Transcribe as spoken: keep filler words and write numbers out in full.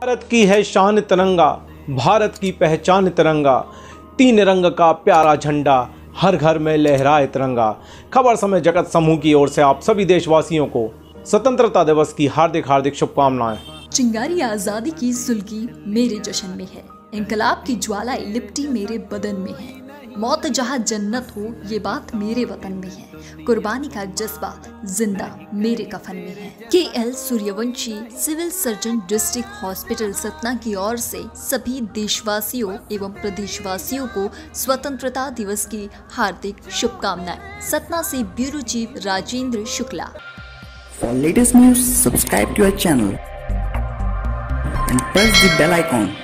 भारत की है शान तिरंगा, भारत की पहचान तिरंगा, तीन रंग का प्यारा झंडा, हर घर में लहराए तिरंगा। खबर समय जगत समूह की ओर से आप सभी देशवासियों को स्वतंत्रता दिवस की हार्दिक हार्दिक शुभकामनाएं। चिंगारी आजादी की सुलगी मेरे जश्न में है, इंकलाब की ज्वालाएं लिपटी मेरे बदन में है। मौत जहाँ जन्नत हो ये बात मेरे वतन में है, कुर्बानी का जज्बा जिंदा मेरे कफन में है। K L Suryavanshi, civil surgeon, district hospital Satna की ओर से सभी देशवासियों एवं प्रदेशवासियों को स्वतंत्रता दिवस की हार्दिक शुभकामनाएं। सतना से bureau chief Rajendra Shukla. For latest news, subscribe to our channel and press the bell icon.